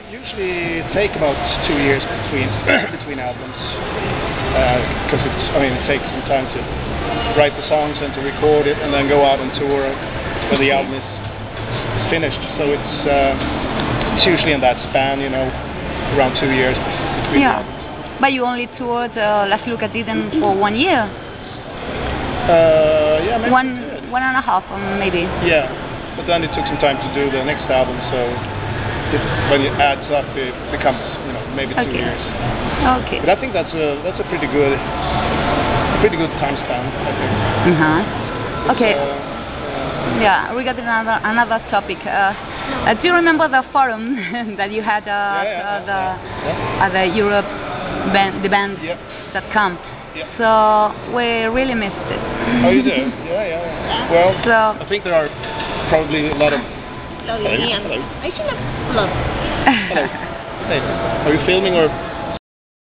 usually take about 2 years between albums, because it takes some time to write the songs and to record it and then go out on tour when the album is finished. So it's usually in that span, around 2 years between albums. But you only toured Let's Look at It for 1 year. Yeah, maybe 1.5 maybe. Yeah, but then it took some time to do the next album, so when it adds up, it becomes maybe 2 years. Okay. But I think that's a pretty good time span, I think. Okay. Yeah, regarding another topic, do you remember the forum that you had at the Europe the band that camped? Yeah. So we really missed it. Oh, you did? Yeah. Well, I think there are probably a lot of... Hello, Ian. Hello. I should have... Hello. Hello. Hey, are you filming or...